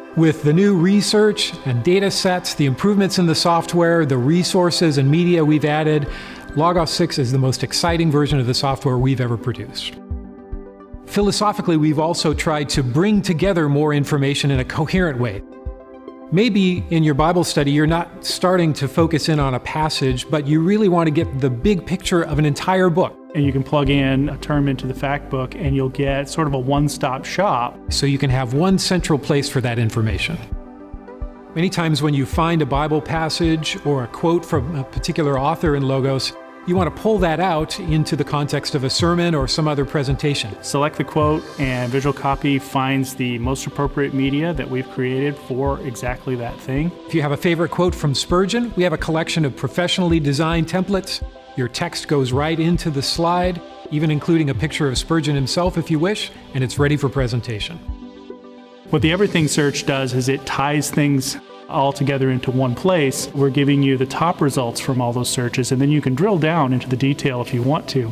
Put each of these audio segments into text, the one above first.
With the new research and data sets, the improvements in the software, the resources and media we've added, Logos 6 is the most exciting version of the software we've ever produced. Philosophically, we've also tried to bring together more information in a coherent way. Maybe in your Bible study, you're not starting to focus in on a passage, but you really want to get the big picture of an entire book. And you can plug in a term into the fact book and you'll get sort of a one-stop shop. So you can have one central place for that information. Many times when you find a Bible passage or a quote from a particular author in Logos, you want to pull that out into the context of a sermon or some other presentation. Select the quote and Visual Copy finds the most appropriate media that we've created for exactly that thing. If you have a favorite quote from Spurgeon, we have a collection of professionally designed templates. Your text goes right into the slide, even including a picture of Spurgeon himself if you wish, and it's ready for presentation. What the Everything search does is it ties things all together into one place. We're giving you the top results from all those searches, and then you can drill down into the detail if you want to.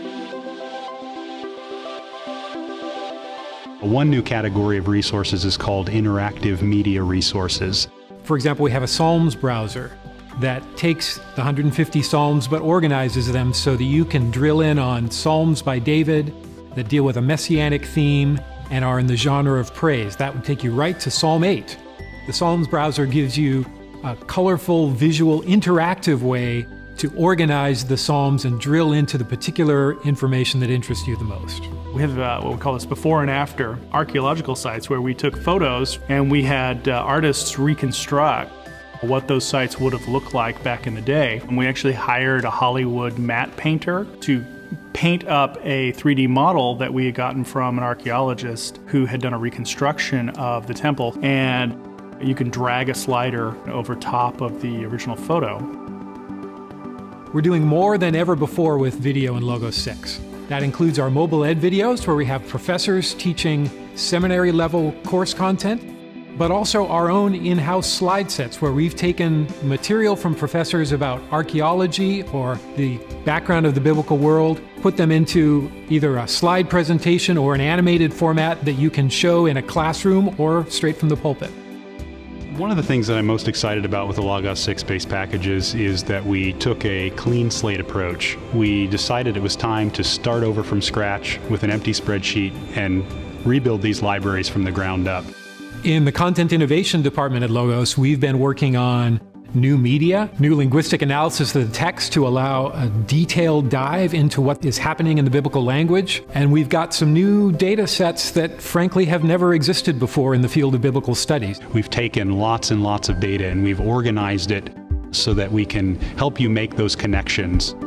One new category of resources is called interactive media resources. For example, we have a Psalms browser that takes the 150 Psalms but organizes them so that you can drill in on Psalms by David that deal with a messianic theme and are in the genre of praise. That would take you right to Psalm 8. The Psalms browser gives you a colorful, visual, interactive way to organize the Psalms and drill into the particular information that interests you the most. We have what we call this before and after archaeological sites where we took photos and we had artists reconstruct what those sites would have looked like back in the day. And we actually hired a Hollywood matte painter to paint up a 3D model that we had gotten from an archaeologist who had done a reconstruction of the temple. And you can drag a slider over top of the original photo. We're doing more than ever before with video in Logos 6. That includes our mobile ed videos where we have professors teaching seminary level course content, but also our own in-house slide sets where we've taken material from professors about archaeology or the background of the biblical world, put them into either a slide presentation or an animated format that you can show in a classroom or straight from the pulpit. One of the things that I'm most excited about with the Logos 6 base packages is that we took a clean slate approach. We decided it was time to start over from scratch with an empty spreadsheet and rebuild these libraries from the ground up. In the Content Innovation Department at Logos, we've been working on new media, new linguistic analysis of the text to allow a detailed dive into what is happening in the biblical language. And we've got some new data sets that frankly have never existed before in the field of biblical studies. We've taken lots and lots of data and we've organized it so that we can help you make those connections.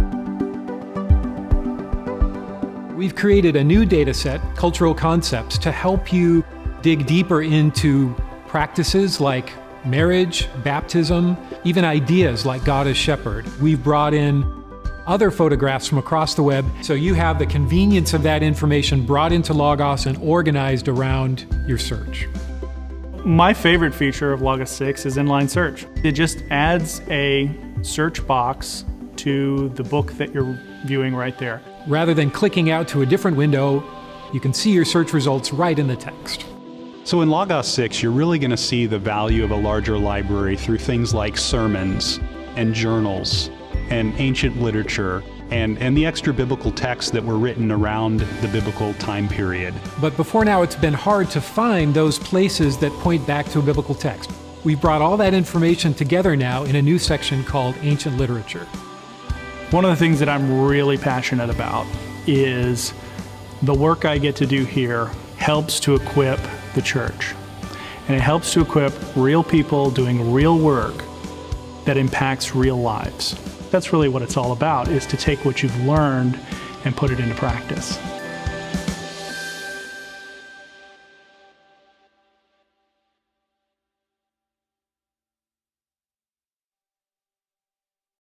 We've created a new data set, Cultural Concepts, to help you dig deeper into practices like marriage, baptism, even ideas like God as Shepherd. We've brought in other photographs from across the web, so you have the convenience of that information brought into Logos and organized around your search. My favorite feature of Logos 6 is inline search. It just adds a search box to the book that you're viewing right there. Rather than clicking out to a different window, you can see your search results right in the text. So in Logos 6, you're really going to see the value of a larger library through things like sermons and journals and ancient literature and the extra biblical texts that were written around the biblical time period. But before now, it's been hard to find those places that point back to a biblical text. We've brought all that information together now in a new section called Ancient Literature. One of the things that I'm really passionate about is the work I get to do here helps to equip the church. And it helps to equip real people doing real work that impacts real lives. That's really what it's all about, is to take what you've learned and put it into practice.